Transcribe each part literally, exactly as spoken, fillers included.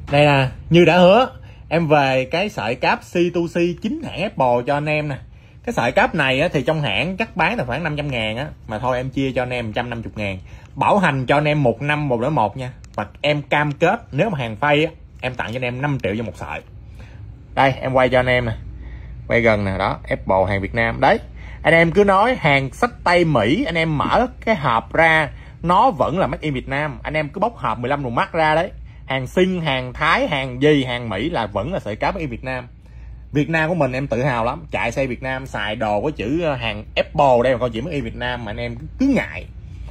Đây nè, như đã hứa em về cái sợi cáp C to C chính hãng Apple cho anh em nè. Cái sợi cáp này á, thì trong hãng chắc bán là khoảng năm trăm ngàn á, mà thôi em chia cho anh em một trăm năm mươi ngàn, bảo hành cho anh em một năm một đổi một nha. Và em cam kết nếu mà hàng phay á, em tặng cho anh em năm triệu cho một sợi. Đây em quay cho anh em nè, quay gần nè, đó Apple hàng Việt Nam đấy. Anh em cứ nói hàng xách tay Mỹ, anh em mở cái hộp ra nó vẫn là made in Việt Nam. Anh em cứ bóc hộp mười lăm đồng mắt ra đấy, hàng Sinh, hàng Thái, hàng gì, hàng Mỹ là vẫn là sợi cáp made in Việt Nam. Việt Nam của mình em tự hào lắm, chạy xe Việt Nam, xài đồ có chữ hàng Apple đây mà coi chữ made in Việt Nam mà anh em cứ ngại.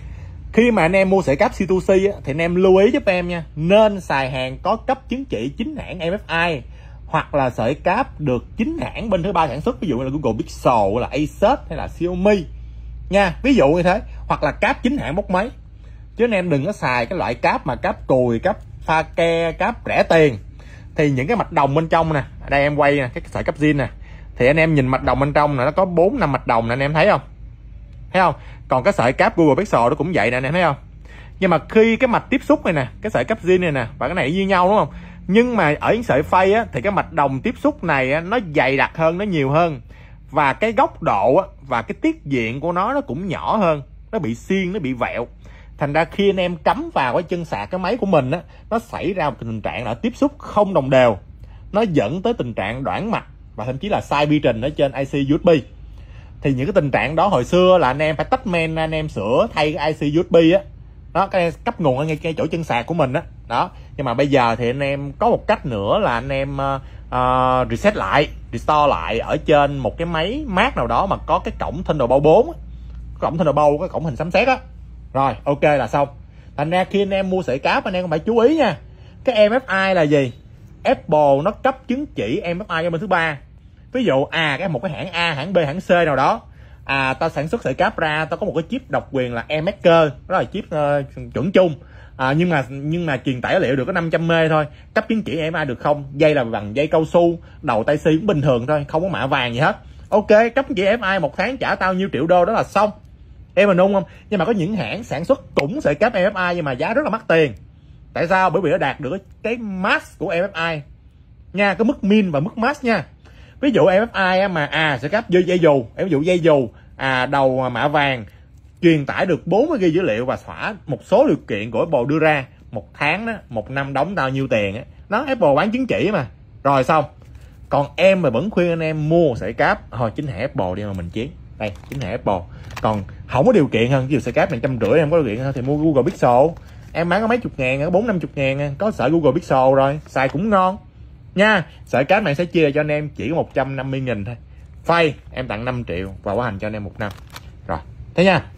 Khi mà anh em mua sợi cáp C to C á, thì anh em lưu ý giúp em nha, nên xài hàng có cấp chứng chỉ chính hãng em ép i, hoặc là sợi cáp được chính hãng bên thứ ba sản xuất, ví dụ như là Google Pixel, là Asus hay là Xiaomi nha, ví dụ như thế, hoặc là cáp chính hãng bốc máy. Chứ anh em đừng có xài cái loại cáp mà cáp cùi, cáp pha ke, cáp rẻ tiền. Thì những cái mạch đồng bên trong nè, đây em quay nè, cái sợi cáp zin nè, thì anh em nhìn mạch đồng bên trong nè, nó có bốn năm mạch đồng nè, anh em thấy không? Thấy không? Còn cái sợi cáp Google Pixel nó cũng vậy nè, anh em thấy không? Nhưng mà khi cái mạch tiếp xúc này nè, cái sợi cáp zin này nè và cái này như nhau đúng không? Nhưng mà ở những sợi phay á, thì cái mạch đồng tiếp xúc này á, nó dày đặc hơn, nó nhiều hơn, và cái góc độ á, và cái tiết diện của nó nó cũng nhỏ hơn, nó bị xiên, nó bị vẹo. Thành ra khi anh em cắm vào cái chân sạc cái máy của mình á, nó xảy ra một tình trạng là tiếp xúc không đồng đều, nó dẫn tới tình trạng đoạn mạch và thậm chí là sai bi trình ở trên i xê u ét bê. Thì những cái tình trạng đó hồi xưa là anh em phải tách men, anh em sửa thay cái i xê u ét bê á, đó, cái cấp nguồn ở ngay, ngay chỗ chân sạc của mình á, đó. Nhưng mà bây giờ thì anh em có một cách nữa là anh em uh, uh, reset lại, restore lại ở trên một cái máy Mac nào đó mà có cái cổng Thunderbolt bốn, cổng Thunderbolt, cái cổng hình sấm sét á. Rồi ok là xong. Thành ra khi anh em mua sợi cáp anh em cũng phải chú ý nha, cái em ép i là gì? Apple nó cấp chứng chỉ em ép i cho bên thứ ba. Ví dụ à cái một cái hãng A, hãng B, hãng C nào đó, à tao sản xuất sợi cáp ra, tao có một cái chip độc quyền là eMaker, đó là chip uh, chuẩn chung, à, nhưng mà nhưng mà truyền tải liệu được có năm trăm mê thôi, cấp chứng chỉ em ép i được không? Dây là bằng dây cao su, đầu tai xi cũng bình thường thôi, không có mạ vàng gì hết. Ok, cấp chứng chỉ em ép i một tháng trả tao nhiêu triệu đô đó là xong. Em mình đúng không? Nhưng mà có những hãng sản xuất cũng sợi cáp em ép i nhưng mà giá rất là mắc tiền. Tại sao? Bởi vì nó đạt được cái max của em ép i nha, cái mức min và mức max nha. Ví dụ em ép i mà à sợi cáp dây, dây dù, ví dụ dây dù à đầu mạ vàng, truyền tải được bốn mươi gi-ga-bai dữ liệu và thỏa một số điều kiện của Apple đưa ra, một tháng đó, một năm đóng bao nhiêu tiền á, đó Apple bán chứng chỉ mà. Rồi xong. Còn em mà vẫn khuyên anh em mua sợi cáp thôi chính hãng Apple đi mà mình chiến. Đây chính hãng Apple. Còn không có điều kiện hơn, ví dụ sợi cáp này trăm rưỡi em có điều kiện hơn thì mua Google Pixel, em bán có mấy chục ngàn, có bốn năm chục ngàn, có sợi Google Pixel rồi, xài cũng ngon nha. Sợi cáp này sẽ chia cho anh em chỉ có một trăm năm mươi nghìn thôi, phay em tặng năm triệu và bảo hành cho anh em một năm. Rồi thế nha.